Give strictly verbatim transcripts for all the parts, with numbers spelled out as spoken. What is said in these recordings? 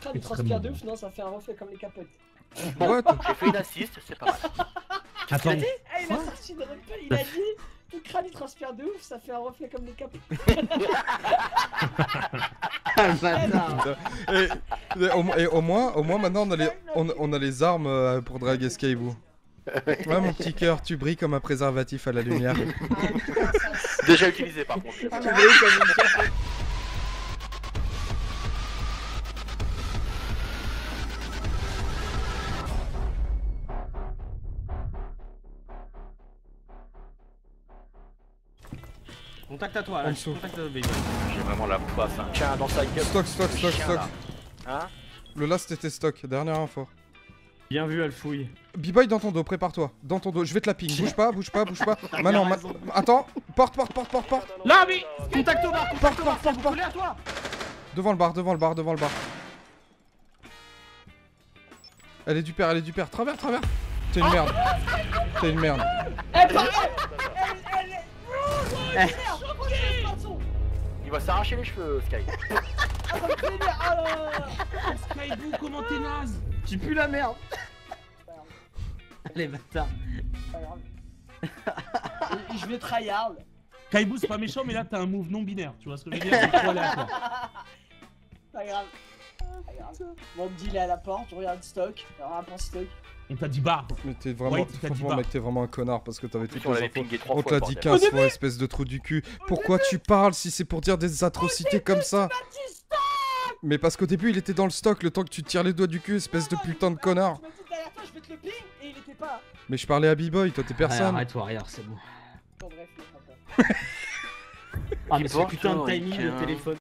crâne il transpire de ouf, non, ça fait un reflet comme les capotes. Ouais, j'ai fait une assiste, c'est pas mal. Attends. Eh, il a sorti de repas, il a dit ton crâne il transpire de ouf, ça fait un reflet comme les capotes. Ah le bâtard. et, et, au, et au moins, au moins maintenant on a les, on, on a les armes euh, pour draguer Skyboo. Ouais mon petit cœur, tu brilles comme un préservatif à la lumière. Déjà utilisé par contre. Ah, bah, oui, comme une capote. Contact à toi En là. dessous. Contact à toi, baby. J'ai vraiment la passe, un chien dans sa gueule. Stock, stock, stock, Chien, stock. là. Hein? Le last était stock, dernière info. Bien vu, Alfouille. B-boy dans ton dos, prépare-toi. Dans ton dos, je vais te la ping. Bouge pas, bouge pas, bouge pas. Maintenant, ma... attends. Porte, porte, porte, porte, porte. Là, mais contact au bar, contact au bar, faut coller à toi. Devant le bar, devant le bar, devant le bar. Elle est du père, elle est du père. Travers, travers. T'es une merde. T'es une merde. Eh, pareil. Elle, elle est... Oh, Eh. Il va s'arracher les cheveux, Sky. Ah, ça me fait bien. Oh là là. Skyboo, comment t'es naze? Tu pues la merde. Allez, bâtard. Pas grave. Et je vais tryhard. Skyboo, c'est pas méchant, mais là t'as un move non binaire. Tu vois ce que je veux dire? C'est trop aléatoire. Pas grave. Pas grave. Bon, me dit il est à la porte, je regarde stock. Alors, un point stock. On t'a dit bar. Mais t'es vraiment, Ouais, t'as dit franchement pas. mec, t'es vraiment un connard parce que t'avais Plus, toutes on les l'avait infos. pingé trois On te fois, l'a bordel. dit quinze fois, espèce de trou du cul. Pourquoi tu parles si c'est pour dire des atrocités comme ça? Mais parce qu'au début il était dans le stock, le temps que tu te tires les doigts du cul, espèce de putain de connard. Tu m'as dit derrière toi, je vais te le ping et il était pas. Mais je parlais à B-boy, toi t'es personne. Arrête-toi, regarde, c'est bon. Bon, bref, il est pas. Ah, mais ce Bonjour, putain de timing, Ricain. le téléphone.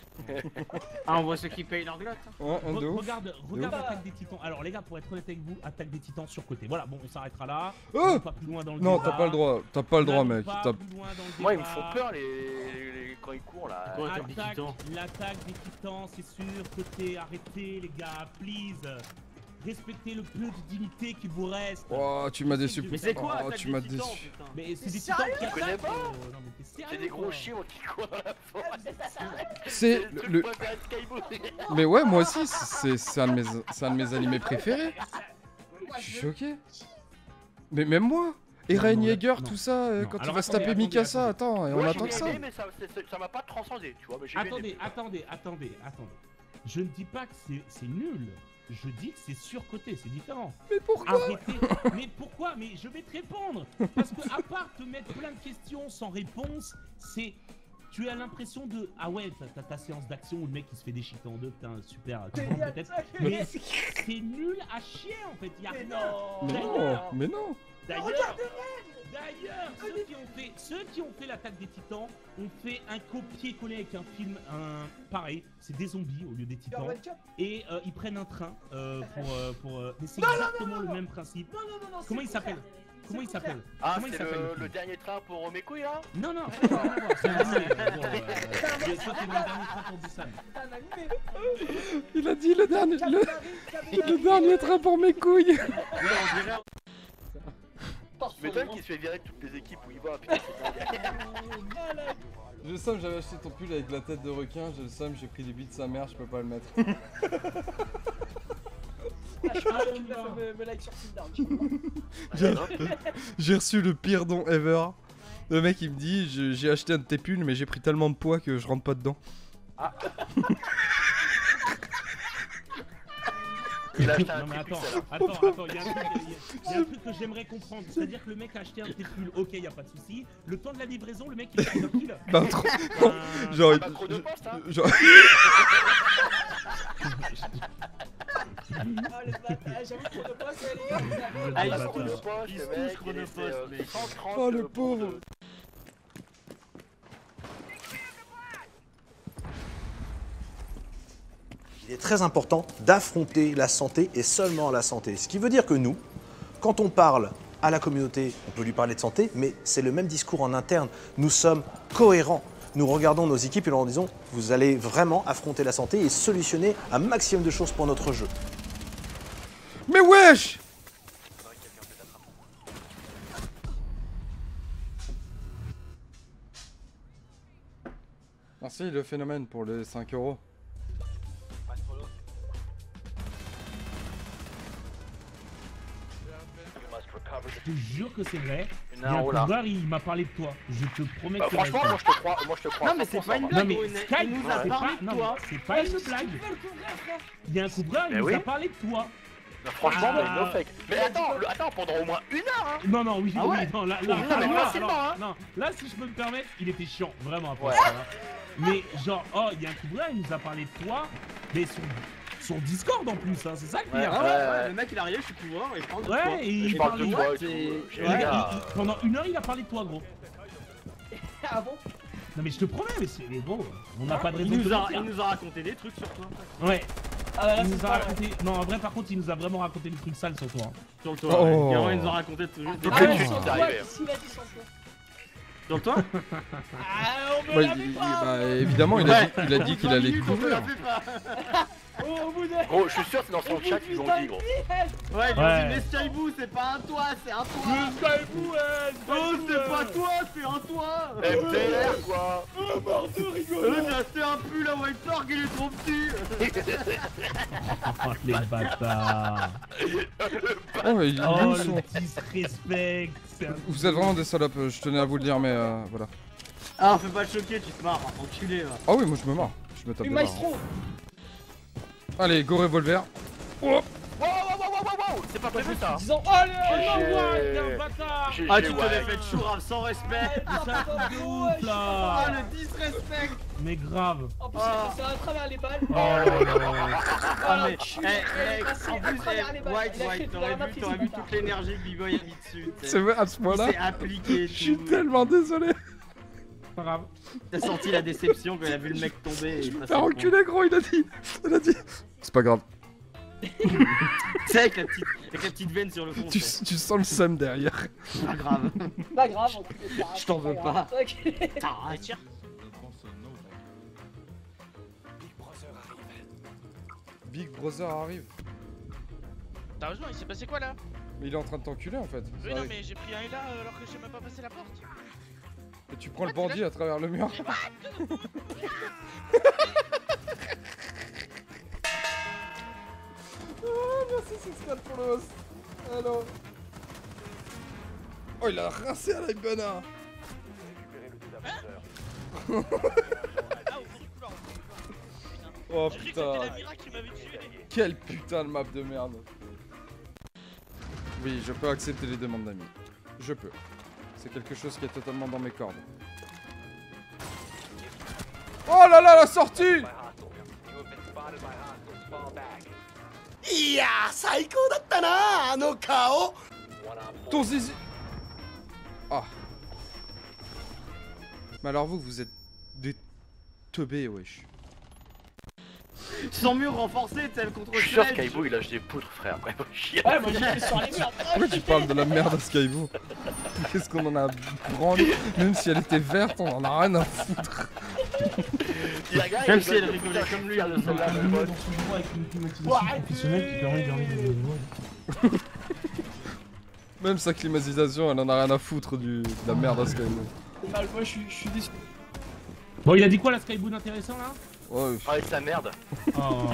Ah, on voit ceux qui payent leur glotte. Ouais, un de Re- ouf. regarde, regarde ouf. Attaque des Titans. Alors les gars, pour être honnête avec vous, Attaque des Titans sur côté. Voilà, bon, on s'arrêtera là. Oh On va pas plus loin dans le Non, débat. t'as pas le droit, t'as pas le droit N'allons mec. pas T'as- plus loin dans le Moi, ils me débat. font peur les... les- quand ils courent là. Ouais, Attaque des Attaque, Titans. l'attaque des Titans, c'est sûr. Côté, arrêtez les gars, please. Respectez le peu de dignité qui vous reste. Oh, tu m'as déçu. Mais c'est quoi, Oh, Attaque tu des m'as Titans, déçu. putain? Mais c'est des Mais titans sérieux, qui tu connais attaquent, pas euh, non, mais t'es sérieux, C'est des gros quoi. chiens qui courent dans la forêt. C'est le le. truc préféré de Skyboo. Mais ouais, moi aussi, c'est c'est un de mes, c'est un de mes animés préférés. Je suis choqué. Mais même moi. Eren non, Yeager, non. tout ça, euh, Non. quand il Alors, va se attendez, taper attendez, Mikasa, attendez. attends, et on Moi, attend j'ai que ça. bien aimé, mais ça c'est- c'est- ça m'a pas transcendé, tu vois. Mais j'ai bien Attendez, aimé. attendez, attendez, attendez. Je ne dis pas que c'est- c'est nul. Je dis que c'est surcoté, c'est différent. Mais pourquoi? Arrêtez. Mais pourquoi? Mais je vais te répondre. Parce que à part te mettre plein de questions sans réponse, c'est... Tu as l'impression de... Ah ouais, t'as- t'as ta séance d'action où le mec il se fait déchiqueter en deux, putain, super, tu comprends peut-être. Mais c'est nul à chier en fait, y a Mais rien. non. Mais non, D'ailleurs, mais non. d'ailleurs, d'ailleurs, ceux qui ont fait, ceux qui ont fait l'attaque des Titans ont fait un copier-coller avec un film, un pareil, c'est des zombies au lieu des Titans, World Cup. et euh, ils prennent un train euh, pour, euh, pour, euh, mais c'est Non, non, exactement non, le non. même principe. Non, non, non, non. Comment c'est il s'appelle? contraire. Comment il C'est s'appelle? Ah, Comment il c'est s'appelle le, le film le dernier train pour mes couilles là? Non, non, ça n'a rien à voir, c'est un animé, euh, bon, euh, mais toi, t'es dans le dernier train pour Busan. C'est un animé. Il a dit le dernier, le, Capilari, Capilari. le dernier train pour mes couilles. Ouais, on dirait. Parfait. Tu m'étonnes qu'il se fait virer de toutes les équipes où il va. Putain, c'est dingue. J'ai le seum, j'avais acheté ton pull avec la tête de requin, j'ai le seum, j'ai pris les billes de sa mère, je peux pas le mettre. Ah, je crois qu'il a fait me- me like sur Tinder. J'ai- J'ai reçu le pire don ever. Le mec il me dit je- j'ai acheté un de tes pulls mais j'ai pris tellement de poids que je rentre pas dedans. Il a acheté un Non mais attends, triple, celle-là. attends, attends, il y a un truc, il y a- il y a un truc que j'aimerais comprendre, c'est-à-dire que le mec a acheté un de tes pulls, ok, y a pas de souci. Le temps de la livraison, le mec il a pris un kill. Bah trop. Euh, Genre, Pas chronopost, hein. genre- Ah, le bâtard, j'avoue que le boss, elle est. Ah, il Pas se de chronopost, Il le se mec, touche il est fait, chronopost, euh, mec. cent trente, Oh le euh, pauvre. pour- Il est très important d'affronter la santé et seulement la santé. Ce qui veut dire que nous, quand on parle à la communauté, on peut lui parler de santé, mais c'est le même discours en interne. Nous sommes cohérents. Nous regardons nos équipes et leur disons, vous allez vraiment affronter la santé et solutionner un maximum de choses pour notre jeu. Mais wesh! Merci le phénomène pour les cinq euros. Je te jure que c'est vrai. Il y Non, a un oh là. couvreur, il m'a parlé de toi. Je te promets Bah, que c'est franchement, vrai. moi je te crois, moi je te crois. Non, mais c'est pas une Non blague, mais gros, il- Sky, il nous a c'est parlé pas, de non, toi. c'est pas une blague. Tu peux le couvrir, frère. Il y a un couvreur, il Mais nous oui. a parlé de toi. Non, franchement, Ah. mais no fake. Mais attends, le- attends, pendant au moins une heure, hein. Non, non, oui, Ah oui, ouais. non, là, là, Non, mais là, facilement, alors, hein. non, là, si je peux me permettre, il était chiant, vraiment après Ouais. ça, hein. Mais genre, oh, il y a un couvreur, il nous a parlé de toi, mais sur, sur Discord en plus, hein, c'est ça le Ouais, pire. Ah ouais, ouais, ouais. ouais, le mec il est arrivé, je suis pouvoir et je parle de toi. Ouais, et il Je parle parlait de de toi toi. et tout. c'est- J'ai Le les gars, gars. il- il- pendant une heure, il a parlé de toi, gros. Ah bon? Non, mais je te promets, mais c'est mais gros, on n'a pas de Il raison de nous, te a, mentir. il nous a raconté des trucs sur toi. Ouais, Ah bah là, il c'est nous a pas vrai. raconté. Non, en vrai, par contre, il nous a vraiment raconté des trucs sales sur toi. hein. Sur le toit. Oh. Ouais. Garo, il nous a raconté des trucs. Toutes Ah les ouais, suites, sur c'est toi, arrivé. qu'est-ce qu'il a dit sur toi? Sur le toit Ah, on me Bah, l'a il- fait il- pas. bah, évidemment, il a dit, il a dit qu'il vingt allait minutes, on te la couvrir. fait pas. Oh, au bout de... Gros, je suis sûr que c'est dans au son bout chat de qu'ils huit ont ans dit, et gros. demi, elle. Ouais, ils Ouais. ont dit mais Skyboo, c'est pas un toit, c'est un toit. Skyfou, Oh, c'est pas toi, c'est un toit. M T R, quoi. Oh, mort de Euh, rigolo. J'ai acheté un pull à White Torque, il est trop petit. Oh, les bâtards. Oh, il Oh, où le sont- disrespect. C'est un- Vous êtes vraiment des salopes, euh, je tenais à vous le dire, mais euh, voilà. Ah, fais pas le choquer, tu te marres, enculé va. Ah oui, moi je me marre. Je me tape Du des barres. maestro. Allez, go revolver. Wow, wow, wow, wow, wow, wow. C'est pas prévu ça. Disons, allez, Oh, J'ai- ouais, t'es un bâtard. J'ai- Ah, j'ai- tu te ouais. l'as fait chourave sans respect. Ah, C'est un truc de ouf, là. Ah, le disrespect. Mais grave. En plus, Ah. c'est à travers les balles. Oh là là. Ah, mais, tu- eh, mec, passé en à plus, travers eh, les balles. White, Il a White, fait t'aurais la vu, matrice, t'aurais vu bâtard. toute l'énergie que B-Boy a mis dessus. t'sais. C'est vrai, à ce Il point-là. s'est appliqué et Je suis tout. tellement désolé. Pas grave. T'as senti la déception quand il a vu le mec tomber. Je me fais reculer, gros, il a dit. Il a dit. C'est pas grave. Tu sais, avec la petite, avec la petite veine sur le fond. Tu, c'est tu sens le seum derrière. pas grave. Pas grave, on peut faire. Je t'en veux pas. Ok. T'arrêtes, tire. Big Brother arrive. Sérieusement, il s'est passé quoi là? Mais il est en train de t'enculer en fait. Ça Oui, non, arrive. mais j'ai pris un là alors que j'ai même pas passé la porte. Et tu prends le bandit à travers le mur. Oh, merci Sixcal pour le host. Alors. Oh, il a rincé à la Ibana. Ah, au fond du couloir. Oh J'ai cru que c'était la putain. Mira qui m'avait tué. Quel putain de map de merde. Oui, je peux accepter les demandes d'amis. Je peux. C'est quelque chose qui est totalement dans mes cordes. Oh là là, la sortie! Ton zizi! Ah. Mais alors vous, vous êtes des teubés, wesh. Sans mur renforcé, tel contre Je suis sûr Sledge. Skybo il lâche des poutres, frère. Ouais, chier. Ouais, moi j'étais sur les murs. Pourquoi tu parles de la merde à Skybo? Qu'est-ce qu'on en a branlé? Même si elle était verte, on en a rien à foutre. Il y a un gars, Même il si elle rigole, rigolait putain, comme lui, je suis elle fier de celle-là, mon pote. avec une climatisation professionnelle qui permet de garder des joueurs. Même sa climatisation, elle en a rien à foutre du, de la merde à Skybo. C'est mal, moi je suis- je suis déçu. Bon, il a dit quoi la Skyboon intéressant là? Ouais, Parler de sa merde. Oh.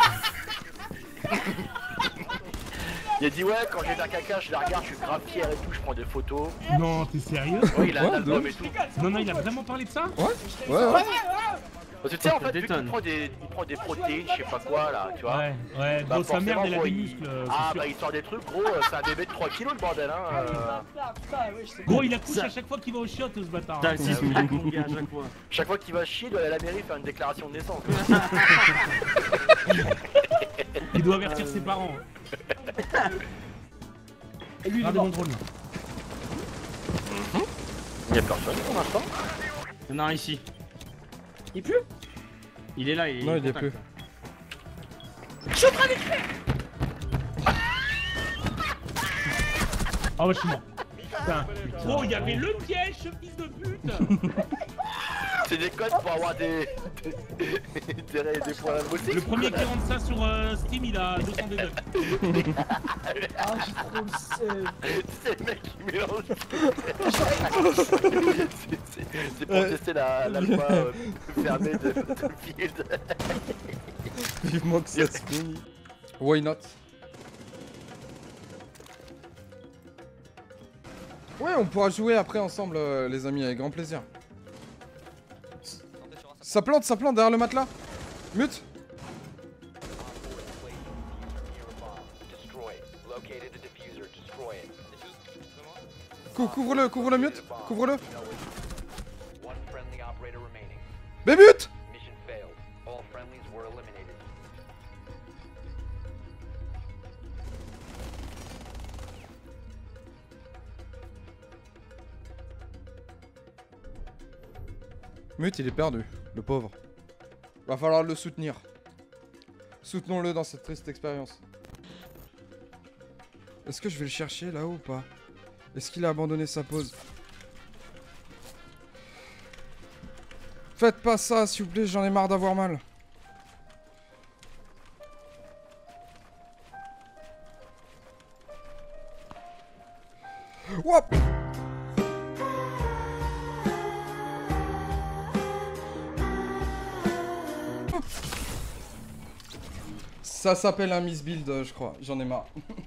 Il a dit ouais, quand j'ai d'un caca, je la regarde, je suis grave fier et tout, je prends des photos. Non, t'es sérieux? Ouais, il a Ouais, un album de et tout. Non, non, il a vraiment parlé de ça? ouais, ouais. Parce que tu sais, en Ça fait, vu détonne. qu'il prend des, il prend des protéines, je sais pas quoi là, tu vois. Ouais, ouais, Bah, gros, sa merde, elle a forcément, des gros, il- muscles. euh, Ah c'est bah sûr. il sort des trucs, gros, euh, c'est un bébé de trois kilos le bordel, hein. euh. Putain, putain, ouais, je sais pas. Gros, il accouche Ça- à chaque fois qu'il va au chiottes, ce bâtard. T'as hein. le six pack, mon gars, à chaque fois. Chaque fois qu'il va chier, il doit aller à la mairie faire une déclaration de naissance. Il doit avertir ses parents. Et lui, il est Regardez mort. mon drone. Il y a personne pour l'instant. Il y en a un ici. Il pue. Il est là, il est. Non, il y a contact, plus. là. Ah ouais, je suis mort. Putain. Gros, il y avait le piège, ce fils de pute. C'est des codes pour avoir des. des, des, des points d'invocation. Le premier qui rentre ça sur euh, Steam, il a deux cents D deux. Ah, j'ai trop le seum. C'est le mec qui mélange. C'est- c'est- C'est pour Ouais. tester la, la loi euh, fermée de Battlefield. Vivement que ça se finisse. Why not? Ouais, on pourra jouer après ensemble, euh, les amis, avec grand plaisir. Ça plante, ça plante derrière le matelas. Mute. Cou couvre-le, couvre-le, mute. Couvre-le. Mais mute. Mute, il est perdu, le pauvre. Va falloir le soutenir. Soutenons-le dans cette triste expérience. Est-ce que je vais le chercher là-haut ou pas? Est-ce qu'il a abandonné sa pause? Faites pas ça, s'il vous plaît, j'en ai marre d'avoir mal. Wouah! Ça s'appelle un misbuild, je crois. J'en ai marre.